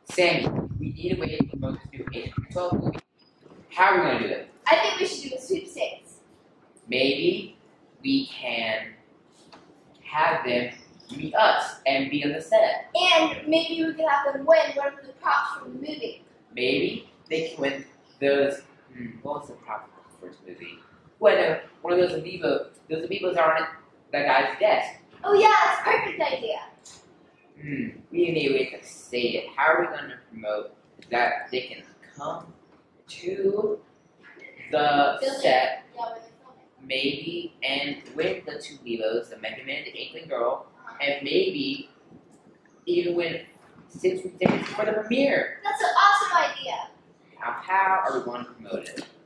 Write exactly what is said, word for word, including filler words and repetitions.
Sammy, we need a way to promote this new Agent twelve movie. How are we going to do it? I think we should do a sweepstakes. Maybe we can have them meet us and be on the set. And maybe we can have them win one of the props from the movie. Maybe they can win those. Hmm, what was the prop for the first movie? What? Uh, one of those amiibo. Those amiibos are on that guy's desk. Oh yeah, that's a perfect idea. Hmm. We need a way to say it. How are we going to promote that they can come to the Filming. set? Yeah, we're filming. Maybe and win the two Lelos, the Mega Man and the Inkling Girl, Uh-huh. and maybe even win six week tickets for the premiere. That's an awesome idea. Now, how are we going to promote it?